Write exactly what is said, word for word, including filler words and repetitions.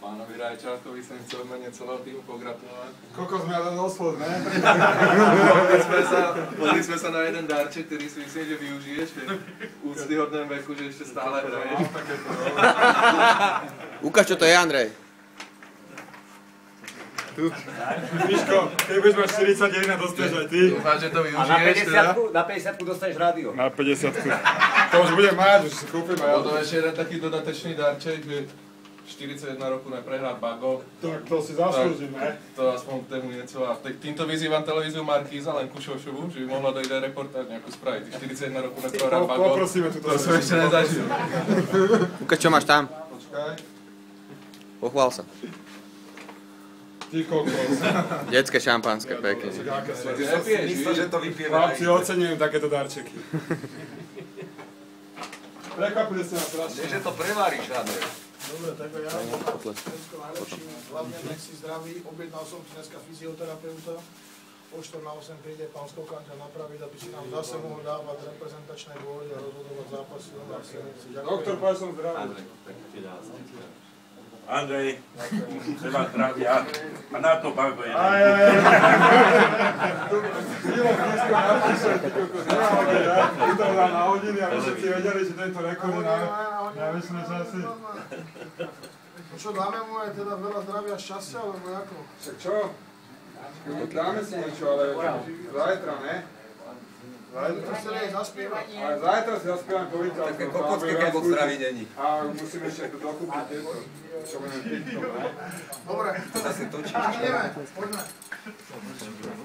Pánovi Rajčákovi som chcel mene celého týmu pogratulovať. Koľko sme ale doslov, ne? Podli sme sa, podli sme sa na jeden darček, ktorý si myslím, že využiješ v úctyhodném veku, že ešte stále hraješ. Ukáž, čo to je, Andrej. Tu. Miško, keď budeš mať štyridsaťjeden, dostaneš aj ty. Dúfam, že to využiješ. A na päťdesiatku, na päťdesiatku dostaneš rádio. Na päťdesiatku. To už budem mať, už si kúpim aj ja. Potom ešte jeden taký dodatočný darček, že štyridsaťjeden rokov neprehrá Bago. Tak to si zaslúžim, ne? To aspoň k tému niečo. A týmto vyzývam televíziu Markíza, Lenku Šošovu, že by mohla dojde reportáž nejakú spraviť. štyridsaťjeden rokov neprehrá Bago. Poprosíme túto. To som ešte nezažil. Ukáž, čo máš tam. Počkaj. Pochvál sa. Ty kokos. Detské šampanské, pekne. Nepiješ, že to vypieva. Chlapci, oceňujem takéto darčeky. Prekvapili ste nás strašne. Že to prevaríš, Andrej. Dobre, tak ja všetko najlepšie, hlavne nech si zdravý, objednal som si dneska fyzioterapeuta, o štyri na osem príde pán Skokan ťa napraviť, aby si nám zase mohol dávať reprezentačné góly a rozhodovať zápasy. Doktor, povedz som zdravý. Andrej, treba zdravia a na to Bago jeden. Aj, aj, aj. Milo Krisko napíše, ty kokos, nenáhodne, ne? Ty to dá na hodiny a my všetci vedeli, že tento rekord je na väčšie časy. No čo, dáme mu aj teda veľa zdravia a šťastia, alebo ako? Však čo? Dáme si niečo, ale zajtra, ne? To chceli aj zaspievať. Ale zajtra si zaspievam povíta. Také kokocky, keď vo zdraví není. A musíme ešte dokúpiť tieto, čo budeme piť. Dobre, To zase točíš. ideme, poďme.